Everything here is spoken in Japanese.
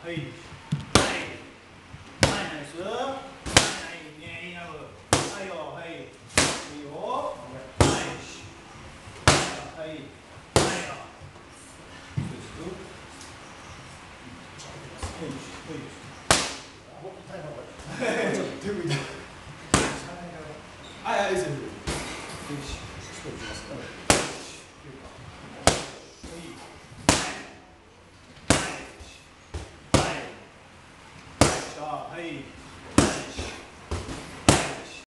はい。ナイス。はい、ね、いいな。はいよ、はい。いいよ。ナイス。はい。はいよ。 手振りだ。あ、いいですよ。よし。ちょっと行きますね。 はい。